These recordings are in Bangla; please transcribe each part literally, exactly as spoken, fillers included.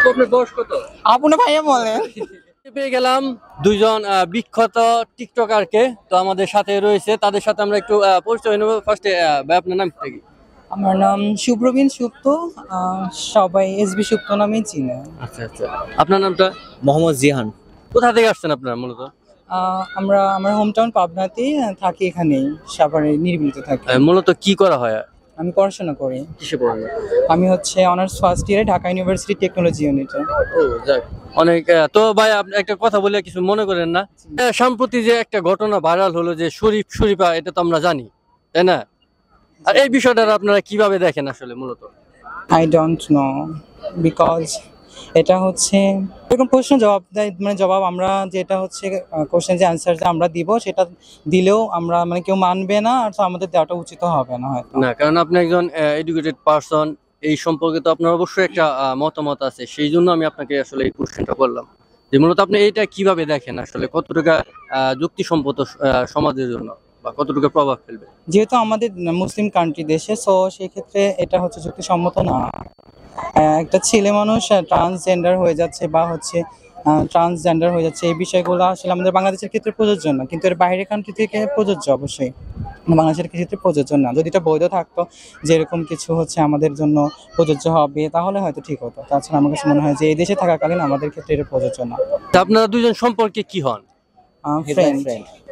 আপনার বয়স কত? আপনি ভাইয়া বলেন। পেয়ে গেলাম দুইজন বিখ্যাত টিকটকারকে। তো আমাদের সাথে রয়েছে, তাদের সাথে আমরা একটু পরিচয় নেব। ফার্স্টে ভাই আপনার নাম কি? আমার নাম শুভ্রবীন সুপ্ত, সবাই এসবি সুপ্ত নামেই চিনে। আচ্ছা আচ্ছা, আপনার নামটা? মোহাম্মদ জিহান। কোথা থেকে আসছেন আপনারা মূলত? আমরা আমার হোম টাউন পাবনাতে থাকি, এখানেই সাভারে নির্মিত থাকি। মূলত কি করা হয়? আমি পড়াশোনা করি। কিসে পড়েন? আমি হচ্ছে অনার্স ফার্স্ট ইয়ারে ঢাকা ইউনিভার্সিটি টেকনোলজি ইউনিটে। ও যাক, অনেক। তো ভাই আপনি একটা কথা বলে কিছু মনে করেন না? সম্প্রতি যে একটা ঘটনা ভাইরাল হলো যে শরীফ শরীফা, এটা তো আমরা জানি, তাই না? আর এই বিষয়টা আপনারা কিভাবে দেখেন আসলে মূলত? আই ডোন্ট নো, বিকজ এটা হচ্ছে এরকম প্রশ্ন জবাব দেয়, মানে জবাব আমরা যেটা হচ্ছে কোশ্চেন যে অ্যান্সার যে আমরা দিব, সেটা দিলেও আমরা মানে কেউ মানবে না, আর আমাদের দেওয়াটা উচিত হবে না হয়তো। না, কারণ আপনি একজন এডুকেটেড পারসন, এই সম্পর্কে তো আপনার অবশ্যই একটা মতামত আছে। সেই জন্য আমি আপনাকে আসলে এই কোশ্চেনটা করলাম যে মূলত আপনি এইটা কিভাবে দেখেন, আসলে কতটুকু যুক্তিসম্মত সমাজের জন্য বা কতটুকু প্রভাব ফেলবে? যেহেতু আমাদের মুসলিম কান্ট্রি দেশে, সো সেই ক্ষেত্রে এটা হচ্ছে যুক্তিসম্মত না। একটা ছেলে মানুষ ট্রান্সজেন্ডার হয়ে যাচ্ছে বা হচ্ছে ট্রান্সজেন্ডার হয়ে যাচ্ছে, এই বিষয়গুলো আসলে আমাদের বাংলাদেশের ক্ষেত্রে প্রযোজ্য না, কিন্তু এর বাইরের কান্ট্রি থেকে প্রযোজ্য অবশ্যই। বাংলাদেশের ক্ষেত্রে প্রযোজ্য না। যদি এটা বৈধ থাকতো, যেরকম কিছু হচ্ছে আমাদের জন্য প্রযোজ্য হবে, তাহলে হয়তো ঠিক হতো। তাছাড়া আমার কাছে মনে হয় যে এই দেশে থাকাকালীন আমাদের ক্ষেত্রে এটা প্রযোজ্য না। আপনারা দুজন সম্পর্কে কি হন? ফ্রেন্ড।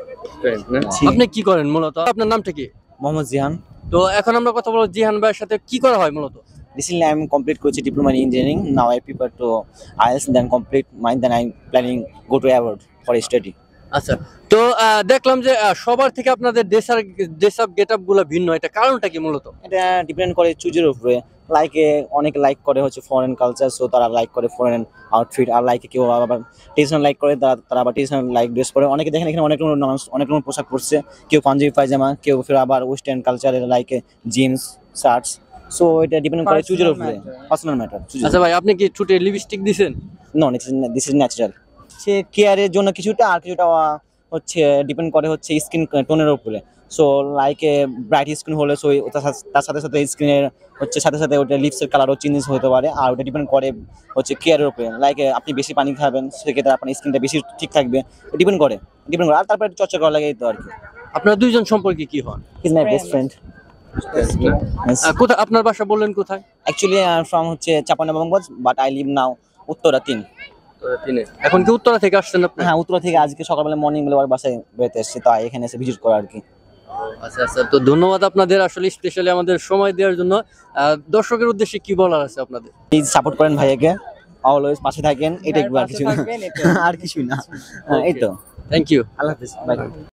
আপনি কি করেন মূলত? আপনার নামটা কি? মোহাম্মদ জিহান। তো এখন আমরা কথা বলবো জিহান ভাইয়ের সাথে, কি করা হয় মূলত? Recently, I'm complete coach diploma in engineering. Now I prepare to I E L T S, then complete mine. Then I'm planning go to abroad for study. আচ্ছা, তো দেখলাম যে সবার থেকে আপনাদের ড্রেসার ড্রেসআপ গেটআপ গুলো ভিন্ন, এটা কারণটা কি মূলত? এটা ডিপেন্ড করে চুজের উপরে। লাইকে অনেকে লাইক করে হচ্ছে ফরেন কালচার, সো তারা লাইক করে ফরেন আউটফিট। আর লাইকে কেউ আবার ট্রেডিশনাল লাইক করে, তারা তারা আবার ট্রেডিশনাল লাইক ড্রেস পরে। অনেকে দেখেন এখানে অনেক রকম অনেক রকম পোশাক পরছে, কেউ পাঞ্জাবি পায়জামা, কেউ ফির আবার ওয়েস্টার্ন কালচারের লাইকে জিন্স শার্টস। সো এটা ডিপেন্ড করে চুজের উপরে, পার্সোনাল ম্যাটার। আচ্ছা ভাই, আপনি কি ঠোঁটে লিপস্টিক দিবেন? No, this is natural. সে কেয়ারের জন্য কিছুটা, আর কিছুটা হচ্ছে ডিপেন্ড করে হচ্ছে স্কিন টোনের উপরে। So like a bright skin হলে সো তার সাথে সাথে স্কিনের হচ্ছে সাথে সাথে ওটা লিপসের কালারও চেঞ্জ হতে পারে। আর ওটা ডিপেন্ড করে হচ্ছে কেয়ারের উপরে। লাইক আপনি বেশি পানি খাবেন, সেক্ষেত্রে আপনার স্কিনটা বেশি ঠিক থাকবে। ডিপেন্ড করে ডিপেন্ড করে আর তারপরে চর্চা করা লাগে, এই তো আর কি। আপনারা দুইজন সম্পর্কে কি হন? He is my best friend. কোথায় আপনার বাসা বললেন? কোথায়? অ্যাকচুয়ালি আই এম ফ্রম হচ্ছে Chapainawabganj, but I live now Uttara তিন। এখন কি উত্তরা থেকে আসছেন আপনি? হ্যাঁ, উত্তরা থেকে আজকে সকালবেলা মর্নিং বেলা ওর বাসায় বেরোতে এসেছি, তো এখানে এসে ভিজিট করা আর কি। আচ্ছা আচ্ছা, তো ধন্যবাদ আপনাদের আসলে স্পেশালি আমাদের সময় দেওয়ার জন্য। দর্শকের উদ্দেশ্যে কি বলার আছে আপনাদের? প্লিজ সাপোর্ট করেন ভাইয়াকে, অলওয়েজ পাশে থাকেন, এটাই আর কিছু না, আর কিছু না। এই তো, থ্যাংক ইউ, আল্লাহ হাফেজ, বাই।